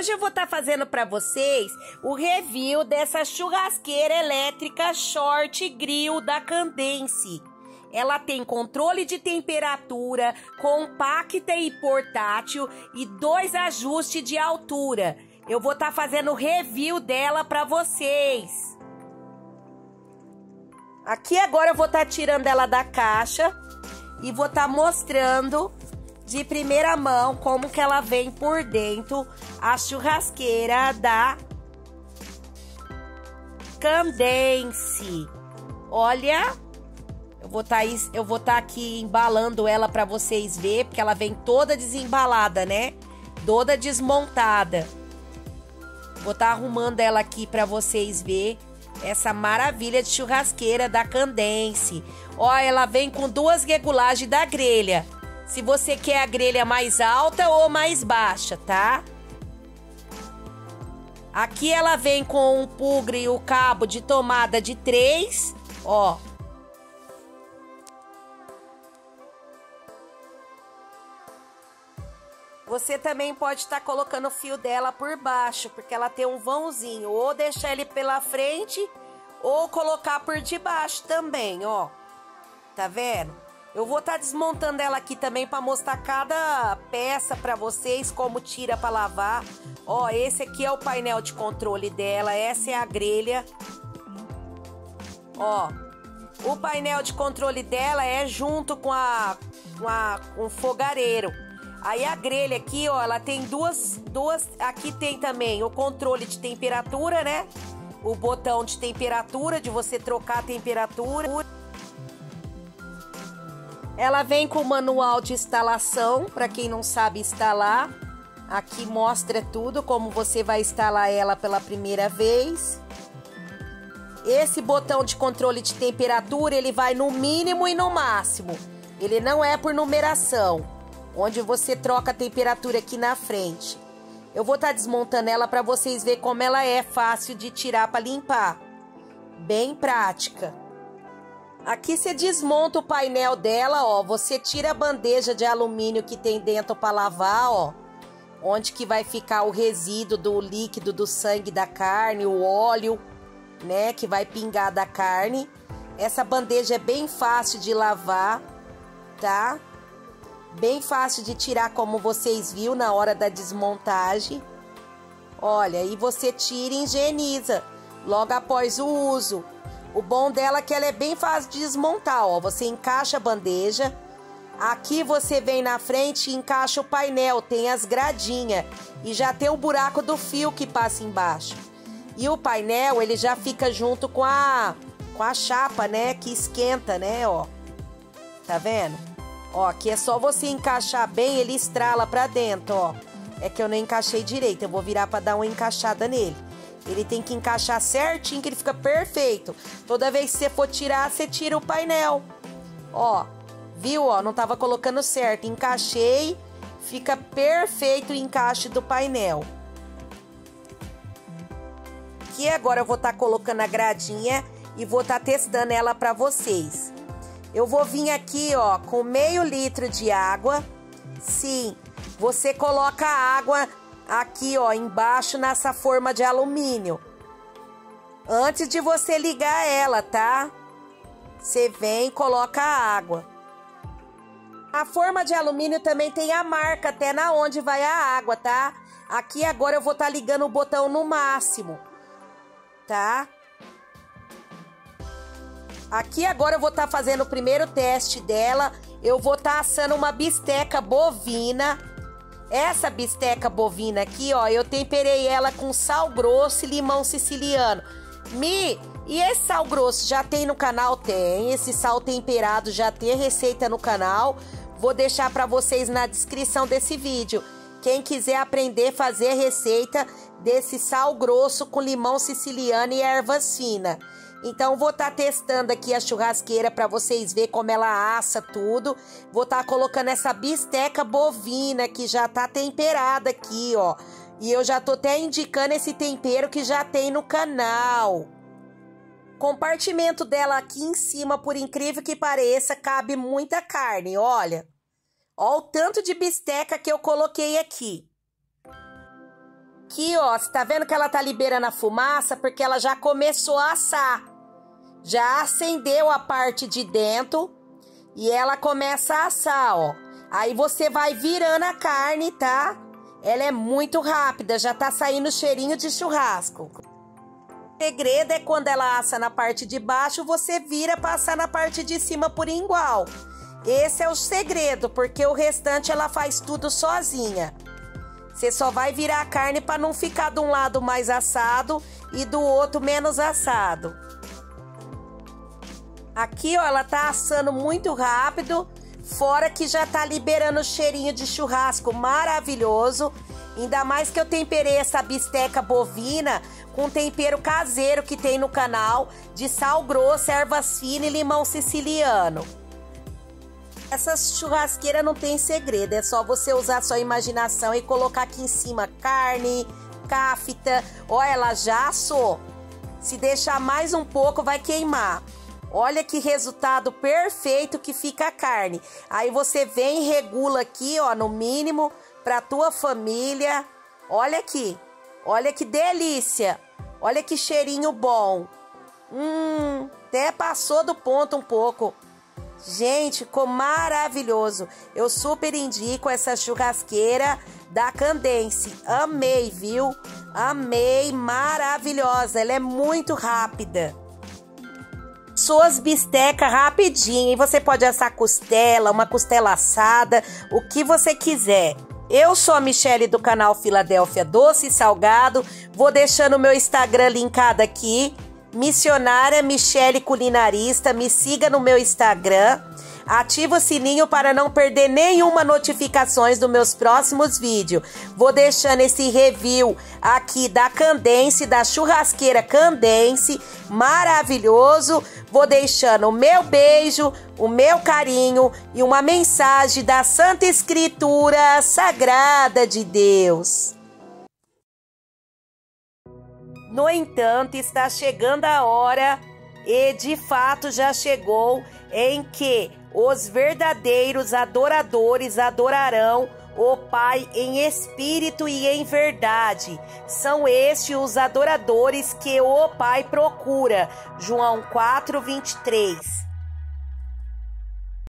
Hoje eu vou estar fazendo para vocês o review dessa churrasqueira elétrica Short Grill da Candense. Ela tem controle de temperatura, compacta e portátil e 2 ajustes de altura. Eu vou estar fazendo o review dela para vocês. Aqui agora eu vou estar tirando ela da caixa e vou estar mostrando de primeira mão como que ela vem por dentro, a churrasqueira da Candense. Olha, eu vou estar aqui embalando ela para vocês verem, porque ela vem toda desembalada, né? Toda desmontada. Vou estar arrumando ela aqui para vocês verem essa maravilha de churrasqueira da Candense. Ó, ela vem com 2 regulagens da grelha. Se você quer a grelha mais alta ou mais baixa, tá? Aqui ela vem com um plug e o cabo de tomada de 3, ó. Você também pode estar colocando o fio dela por baixo, porque ela tem um vãozinho. Ou deixar ele pela frente, ou colocar por debaixo também, ó. Tá vendo? Eu vou estar desmontando ela aqui também para mostrar cada peça para vocês, como tira para lavar. Ó, esse aqui é o painel de controle dela, essa é a grelha. Ó, o painel de controle dela é junto com o fogareiro. Aí a grelha aqui, ó, ela tem duas. Aqui tem também o controle de temperatura, né? O botão de temperatura, de você trocar a temperatura. Ela vem com o manual de instalação, para quem não sabe instalar. Aqui mostra tudo, como você vai instalar ela pela primeira vez. Esse botão de controle de temperatura, ele vai no mínimo e no máximo. Ele não é por numeração, onde você troca a temperatura aqui na frente. Eu vou estar desmontando ela para vocês verem como ela é fácil de tirar para limpar. Bem prática. Aqui você desmonta o painel dela, ó. Você tira a bandeja de alumínio que tem dentro para lavar, ó. Onde que vai ficar o resíduo do líquido do sangue da carne, o óleo, né? Que vai pingar da carne. Essa bandeja é bem fácil de lavar, tá? Bem fácil de tirar, como vocês viram na hora da desmontagem. Olha, e você tira e higieniza logo após o uso. O bom dela é que ela é bem fácil de desmontar, ó. Você encaixa a bandeja. Aqui você vem na frente e encaixa o painel. Tem as gradinhas. E já tem o buraco do fio que passa embaixo. E o painel, ele já fica junto com a chapa, né? Que esquenta, né, ó. Tá vendo? Ó, aqui é só você encaixar bem, ele estrala pra dentro, ó. É que eu não encaixei direito. Eu vou virar pra dar uma encaixada nele. Ele tem que encaixar certinho, que ele fica perfeito. Toda vez que você for tirar, você tira o painel. Ó, viu? Ó, não tava colocando certo. Encaixei, fica perfeito o encaixe do painel. Aqui agora eu vou estar colocando a gradinha e vou estar testando ela para vocês. Eu vou vir aqui, ó, com meio litro de água. Sim, você coloca a água aqui, ó, embaixo nessa forma de alumínio. Antes de você ligar ela, tá? Você vem e coloca a água. A forma de alumínio também tem a marca até na onde vai a água, tá? Aqui agora eu vou estar ligando o botão no máximo, tá? Aqui agora eu vou estar fazendo o primeiro teste dela. Eu vou estar assando uma bisteca bovina. Essa bisteca bovina aqui, ó, eu temperei ela com sal grosso e limão siciliano. E esse sal grosso já tem no canal? Tem. Esse sal temperado já tem receita no canal. Vou deixar para vocês na descrição desse vídeo. Quem quiser aprender a fazer receita desse sal grosso com limão siciliano e ervas finas. Então, vou estar testando aqui a churrasqueira para vocês verem como ela assa tudo. Vou estar colocando essa bisteca bovina que já tá temperada aqui, ó. E eu já tô até indicando esse tempero que já tem no canal. Compartimento dela aqui em cima, por incrível que pareça, cabe muita carne, olha. Ó o tanto de bisteca que eu coloquei aqui. Aqui, ó, você tá vendo que ela tá liberando a fumaça porque ela já começou a assar. Já acendeu a parte de dentro e ela começa a assar, ó. Aí você vai virando a carne, tá? Ela é muito rápida, já tá saindo cheirinho de churrasco. O segredo é quando ela assa na parte de baixo, você vira pra assar na parte de cima por igual. Esse é o segredo, porque o restante ela faz tudo sozinha. Você só vai virar a carne para não ficar de um lado mais assado e do outro menos assado. Aqui, ó, ela tá assando muito rápido, fora que já tá liberando cheirinho de churrasco maravilhoso. Ainda mais que eu temperei essa bisteca bovina com tempero caseiro que tem no canal, de sal grosso, ervas finas e limão siciliano. Essa churrasqueira não tem segredo, é só você usar sua imaginação e colocar aqui em cima carne, cafta. Ó, ela já assou. Se deixar mais um pouco, vai queimar. Olha que resultado perfeito que fica a carne. Aí você vem e regula aqui, ó, no mínimo, pra tua família. Olha aqui. Olha que delícia. Olha que cheirinho bom. Até passou do ponto um pouco. Gente, ficou maravilhoso. Eu super indico essa churrasqueira da Candense. Amei, viu? Amei, maravilhosa. Ela é muito rápida. Suas bistecas rapidinho. E você pode assar costela, uma costela assada, o que você quiser. Eu sou a Michele do canal Filadélfia Doce e Salgado. Vou deixando o meu Instagram linkado aqui. Missionária Michele Culinarista, me siga no meu Instagram, ativa o sininho para não perder nenhuma notificações dos meus próximos vídeos. Vou deixando esse review aqui da Candense, da churrasqueira Candense, maravilhoso. Vou deixando o meu beijo, o meu carinho e uma mensagem da Santa Escritura Sagrada de Deus. No entanto, está chegando a hora, e de fato já chegou, em que os verdadeiros adoradores adorarão o Pai em espírito e em verdade. São estes os adoradores que o Pai procura. João 4:23.